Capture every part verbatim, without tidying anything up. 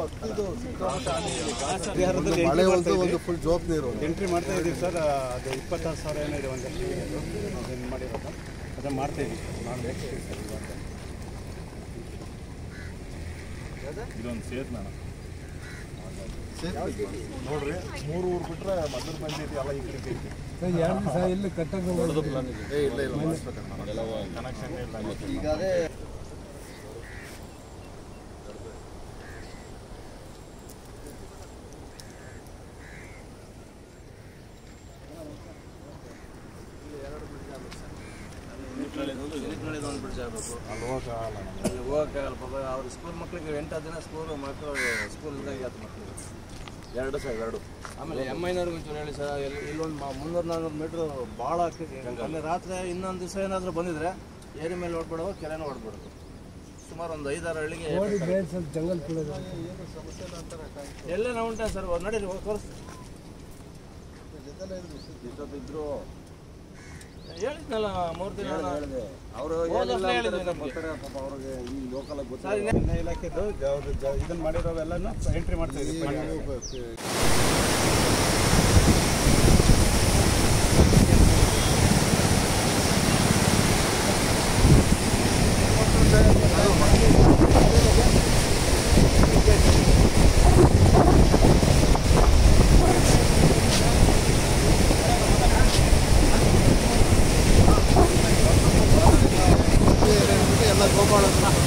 ಮಳೆ ಒಂದು ಒಂದು ಫುಲ್ ಜೋಪ್ ನೀರು ಎಂಟ್ರಿ ಮಾಡ್ತಾ ಇದ್ದೀವಿ ಸರ್. ಅದು ಇಪ್ಪತ್ತಾರು ಸಾವಿರ ಏನೋ ಇದೆ ಒಂದಷ್ಟು ಅದನ್ನು ಮಾಡಿರೋದು ಅದನ್ನು ಮಾಡ್ತಾ ಇದ್ದೀವಿ. ನಾನು ಎಕ್ಸ್ಪೀರಿಯನ್ಸ್ ಸರ್ ಇವಾಗ ಇದೊಂದು ಸೇತ್ ನಾನು ನೋಡ್ರಿ ಮೂರು ಊರು ಬಿಟ್ರೆ ಮದ್ದೂರು ಪಂಚಾಯತಿ ಎಲ್ಲ ಈ ಕಡೆ ಎರಡು ದಿವಸ ಇಲ್ಲಿ ಕಟ್ಟಕ್ಕೆ ಇಲ್ಲ ಇಲ್ಲ ಕನೆಕ್ಷನ್ ಇಲ್ಲ. ಈಗ ಅದೇ ಅಲ್ಲಿ ಹೋಗೋಕ್ಕಾಗಲ್ಲ ಪಾಪ. ಅವ್ರ ಸ್ಕೂಲ್ ಮಕ್ಳಿಗೆ ಎಂಟು ದಿನ ಸ್ಕೂಲ್ ಮಕ್ಕಳು ಸ್ಕೂಲ್ ಇದ್ದಾಗ ಆಯ್ತು ಮಕ್ಕಳಿಗೆ ಎರಡು ಸರ್ ಎರಡು. ಆಮೇಲೆ ಎಮ್ ಐನವ್ರಿಗೆ ಒಂಚೂರು ಹೇಳಿ ಸರ್. ಇಲ್ಲಿ ಇಲ್ಲೊಂದು ಮುನ್ನೂರು ನಾನ್ನೂರು ಮೀಟ್ರು ಭಾಳ ಆಗ್ತೈತಿ. ಅಲ್ಲಿ ರಾತ್ರಿ ಇನ್ನೊಂದು ದಿವಸ ಏನಾದರೂ ಬಂದಿದ್ರೆ ಏರಿ ಮೇಲೆ ಹೊಡ್ಬಿಡೋದು, ಕೆರೆನೂ ಹೊಡ್ಬಿಡೋದು. ಸುಮಾರು ಒಂದು ಐದಾರು ಹಳ್ಳಿಗೆ ಜಂಗಲ್ ಎಲ್ಲೇನ ಉಂಟಾ ಸರ್? ನಡೀರಿ ತೋರಿಸ್ತೀವಿ. ಇದ್ರು ಹೇಳಿದ್ನಲ್ಲ ಮೂರು ದಿನ ಅವರು ಅವ್ರಿಗೆ ಈ ಲೋಕಲ್ ಇಲಾಖೆದು ಇದನ್ನು ಮಾಡಿರೋವೆಲ್ಲನೂ ಎಂಟ್ರಿ ಮಾಡ್ತಾ ಇದ್ದೀವಿ. ಎಲ್ಲ ಗೋಪಾಳ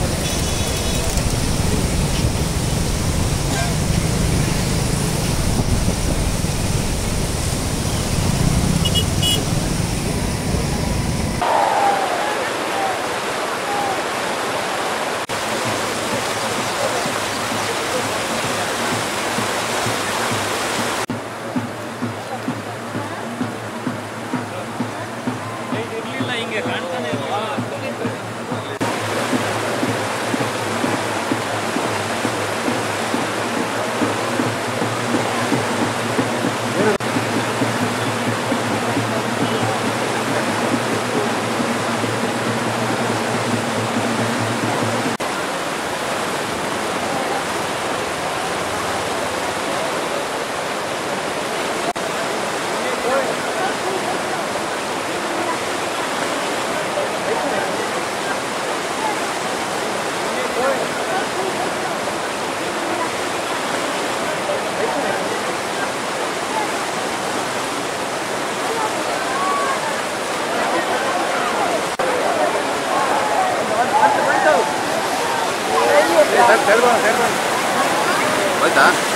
ಹಿಂಗೆ ಕಾಣ್ತಾನೆ ಆಯ್ತಾ?